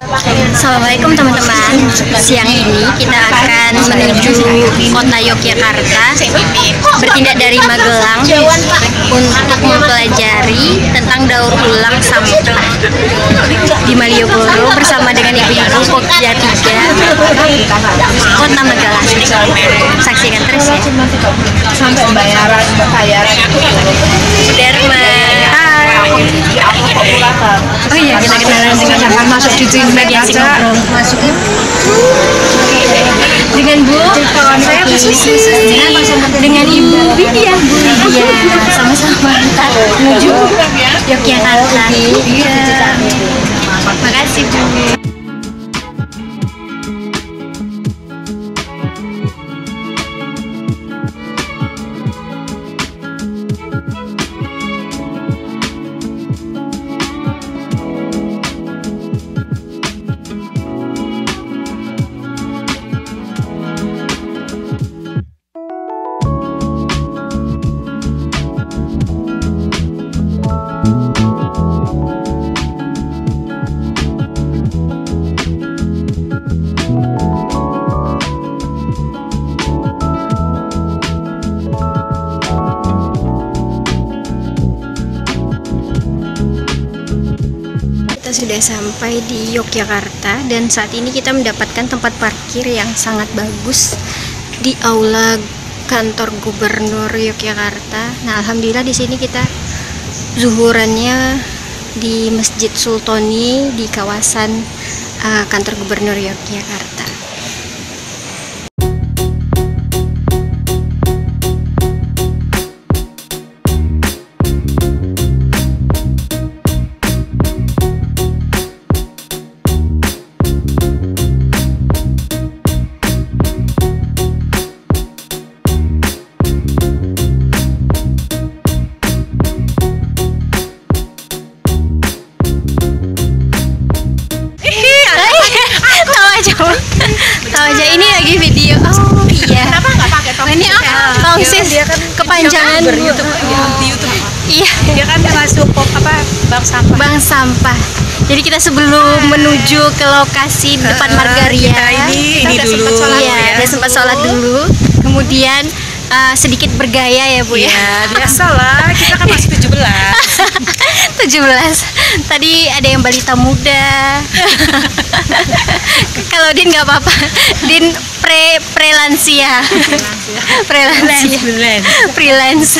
Assalamualaikum teman-teman. Siang ini kita akan menuju kota Yogyakarta, bertindak dari Magelang untuk mempelajari tentang daur ulang sampah di Malioboro bersama dengan ibu-ibu Pokja 3 Kota Magelang. Saksikan terus ya. Sampai bayaran Derma. Oh iya, kita kenalan dengan jangan masuk di Cimet aja. Masuk dengan Bu, saya dengan Ibu Widya. Sama-sama menuju Yogyakarta. Makasih Bu. Kita sudah sampai di Yogyakarta dan saat ini kita mendapatkan tempat parkir yang sangat bagus di aula kantor Gubernur Yogyakarta. Nah, alhamdulillah di sini kita zuhurannya di Masjid Sultoni di kawasan kantor Gubernur Yogyakarta. Tahu aja ini lagi video. Oh iya. Kenapa nggak pakai tong? Ini apa? Tongsis kepanjangan di YouTube. Iya. Dia kan masuk bank sampah. Bank sampah. Jadi kita sebelum menuju ke lokasi depan Margaria, ini dulu. Iya, dia sempat sholat dulu. Kemudian sedikit bergaya ya Bu ya. Biasalah, kita kan masih 17. 17. Tadi ada yang balita muda. Kalau Din nggak apa-apa. Din pre-lansia. Freelance.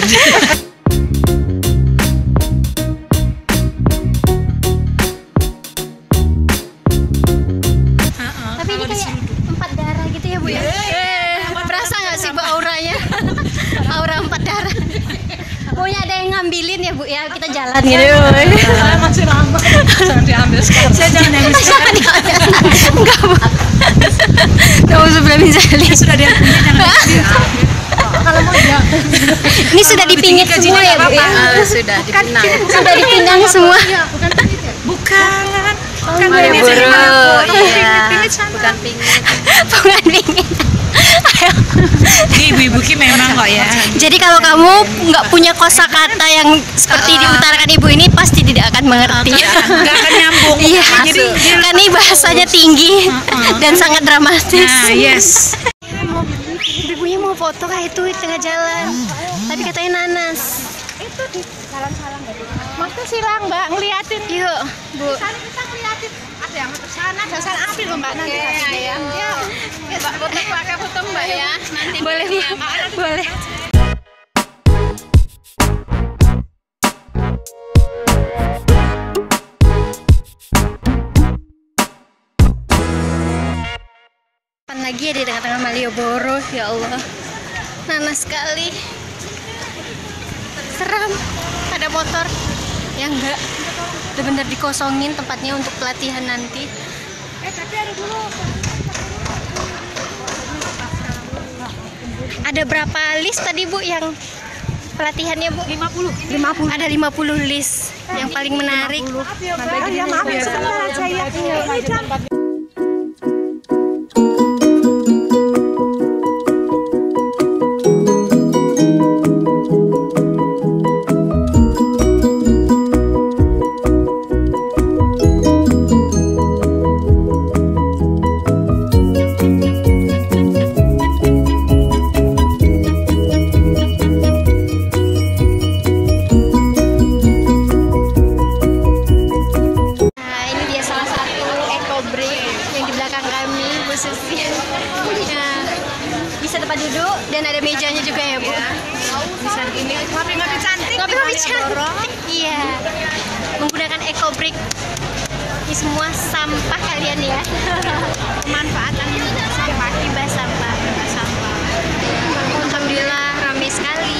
Tapi ini kayak empat darah gitu ya Bu ya. Berasa nggak sih Bu auranya? Aura empat darah. Pokoknya ada yang ngambilin ya Bu ya, kita jalan gitu. Saya masih lama. Jangan diambil sekarang. Saya jangan diambil sekarang. Enggak Bu. Kamu sebelah misalnya. Sudah diambil, jangan diambil. Kalau mau ya. Ini sudah dipingit semua ya Bu ya? Sudah dipinang. Sudah dipinang semua. Bukan. Malioboro. Iya. Bukan pingit. Bukan pingit. Ibu-ibu ki memang kok ya. Jadi kalau kamu nggak punya kosakata yang seperti diutarakan Ibu ini pasti tidak akan mengerti. Nggak akan nyambung. Iya. Karena ini bahasanya tinggi dan sangat dramatis. Nah, yes. Ibunya mau foto kayak itu di tengah jalan. Tapi katanya nanas. Itu di jalan-jalan nggak tuh? Maksudnya silang Mbak ngeliatin. Yuk Bu. Sana kita ngeliatin. Ada yang ke sana, dasar api loh Mbak nanti. Ayam. Mbak foto pakai foto Mbak ya. Nanti Boleh Bu. Boleh. Kapan lagi ya di tengah-tengah Malioboro, ya Allah. Nanas sekali. Seram. Ada motor yang enggak benar-benar dikosongin tempatnya untuk pelatihan nanti. Tapi ada dulu. Ada berapa list tadi Bu yang pelatihannya Bu? 50. Ada 50 list yang paling menarik. Maaf sebentar aja ya. Ini jam. Ngopi-ngopi cantik. Ngopi-ngopi cantik. Iya. Menggunakan eco brick. Ini semua sampah kalian ya. Pemanfaatan sampah. Limbah sampah. Alhamdulillah ramai sekali.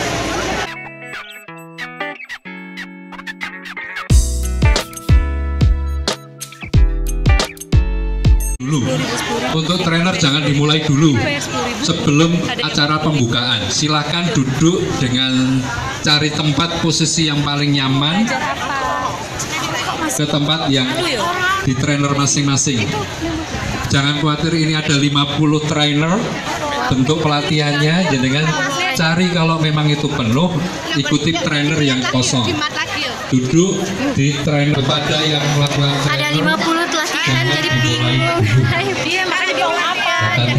Dulu untuk trainer jangan dimulai dulu sebelum acara pembukaan. Silakan duduk dengan cari tempat posisi yang paling nyaman ke tempat yang di trainer masing-masing. Jangan khawatir, ini ada 50 trainer. Bentuk pelatihannya jenengan cari, kalau memang itu penuh ikuti trainer yang kosong. Duduk di trainer kepada yang melakukan Ada 50 pelatihan jadi bingung. Iya, makanya bingung apa.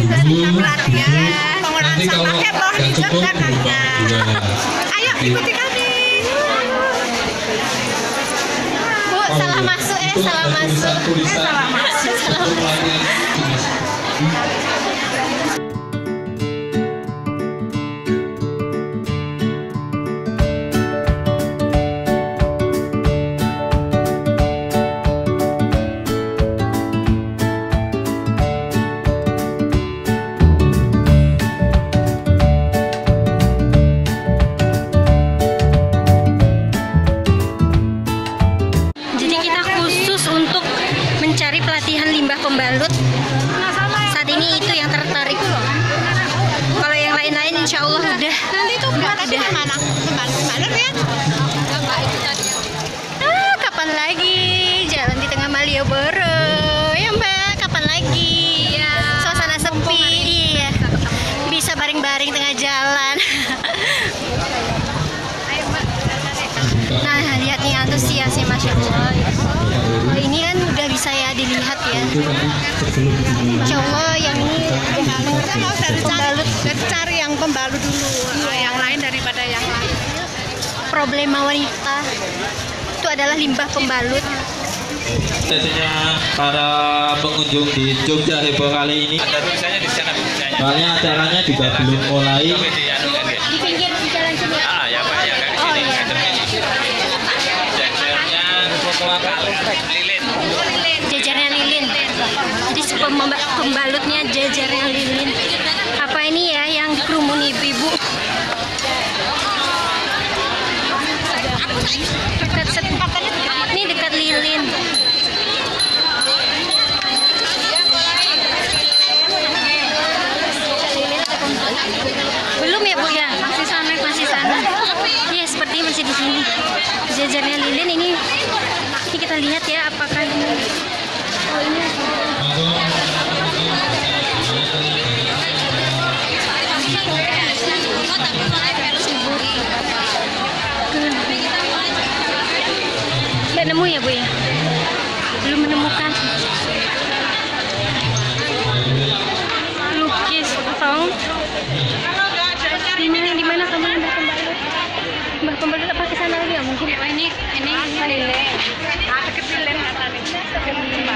Nanti kalau nggak cukup berubah juga. Ayo ikuti kami. Bu, salah masuk salah masuk. Salah masuk. Mencari pelatihan limbah pembalut. Saat ini itu yang tertarik. Kalau yang lain-lain insya Allah udah. Nanti itu udah mana? Kemana ya? Kapan lagi jalan di tengah Malioboro ya Mbak? Kapan lagi? Suasana sepi. Iya. Bisa baring-baring tengah jalan. Nah, lihat nih antusiasnya, Masya Allah. Ini kan udah bisa ya dilihat ya. Insya Allah yang ini pembalut, cari yang pembalut dulu. Yang lain daripada yang lain. Problema wanita itu adalah limbah pembalut. Biasanya para pengunjung di Jogja Heboh kali ini ada tulisannya di sana. Soalnya acaranya juga belum mulai. Di pinggir di jalan sini. Ya Pak, ya kan Oh iya. Jajarnya lilin. Jadi pembalutnya jajarnya lilin. Apa ini ya yang dikerumuni ibu-ibu? Ini dekat lilin. Belum ya Bu ya? Masih sana, masih sana. Iya, seperti masih di sini. Jajarnya lilin ini kita lihat ya apakah ini. Oh ini. Nggak nemu ya Bu ya? Belum menemukan. Lukis atau ini di mana kamu Mbah Pembalut? Mbah Pembalut apa ke sana lagi ya mungkin? Ini lilin. Deket lilin katanya.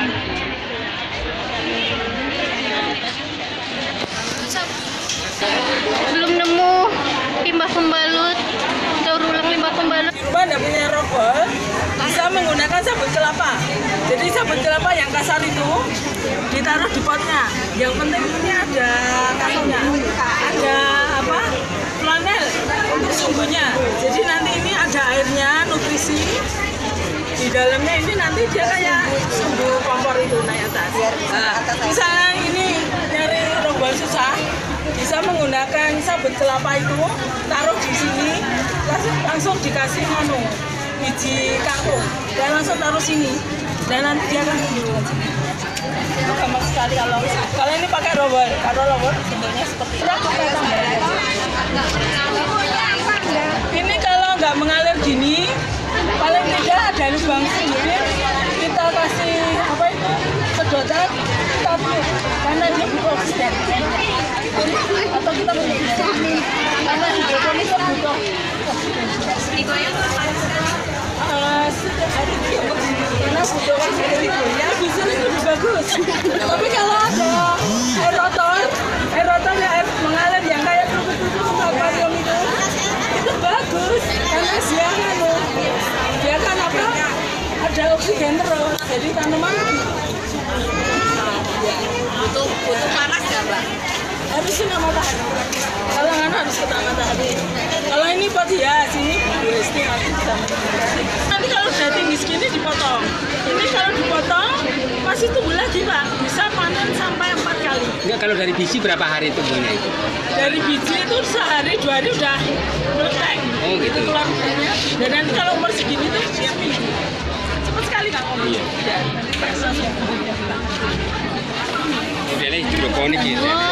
Belum nemu limbah pembalut. Daur ulang limbah pembalut. Anda punya robot bisa menggunakan sabun kelapa. Jadi sabun kelapa yang kasar itu ditaruh di potnya. Yang penting ini ada kasarnya, ada apa? Flanel untuk sumbunya. Jadi nanti ini ada airnya, nutrisi di dalamnya. Ini nanti dia kayak sumbu kompor itu naik atas. Nah, misalnya ini nyari robot susah, bisa menggunakan sabun kelapa itu, taruh di sini, langsung dikasih biji kangkung, dan langsung taruh sini, dan nanti dia akan tumbuh. Gampang sekali kalau ini pakai robot. Kalau robot bentuknya seperti ini. Kalau nggak mengalir gini, paling tidak ada lubang sedikit, kita kasih apa itu sedotan, kita tiup karena dia butuh oksigen. Atau kita butuh karena hidroponik butuh setiap hari karena butuh oksigen ya bisa lebih bagus. Tapi kalau ada air rotor yang air mengalir yang kayak truk akuarium itu bagus. Jadi tanaman Butuh panas nggak, Mbak? harus kena matahari. Kalau nggak harus kena matahari. Kalau ini buat hias, ini nanti nanti kalau udah tinggi segini dipotong. Ini kalau dipotong masih tumbuh lagi Pak. Bisa panen sampai 4 kali. Enggak, kalau dari biji berapa hari tumbuhnya itu? Dari biji itu sehari 2 hari udah meletek. Oh gitu. Keluar bujanya. Dan nanti kalau umur segini tuh siap tinggi. Cepat sekali Kang Om. Iya. Modelnya hidroponik gitu ya.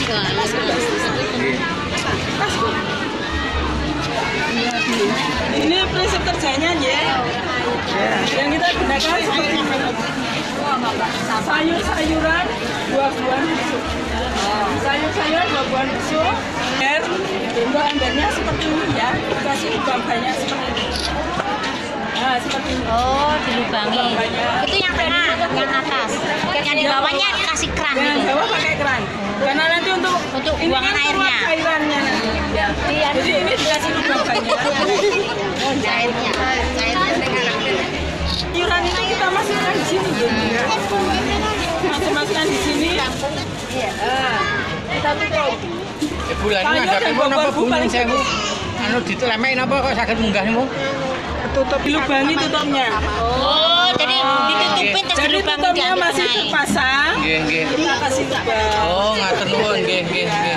Ini prinsip kerjanya ya. Yang kita gunakan seperti ini. Sayur-sayuran, buah-buahan busuk. Sayur-sayuran, buah-buahan busuk. Bentuk embernya seperti ini ya. Kasih lubang banyak seperti ini. Nah, seperti ini. Oh, dilubangi. Banyak. Itu yang tengah, yang atas. Yang di bawahnya dikasih keran Yang gitu. bawah pakai keran. Karena nanti untuk ini buangan kan airnya. keluar cairannya nanti. Ya. Jadi ini dikasih lubang banyak. Cairnya. Sayuran itu kita masukkan di sini ya. Masukkan di sini. Kita tutup. Bulan ini ada kebun apa gunung sewu? Anu ditelemekin apa kok sakit munggah niku? Tutup dilubangi tutupnya. Oh, jadi ditutupin terus Jadi dilubangi tutupnya diambil masih naik. terpasang. Nggih, nggih. Kita kasih lubang. Oh, ngatur nuwun, nggih, nggih, nggih.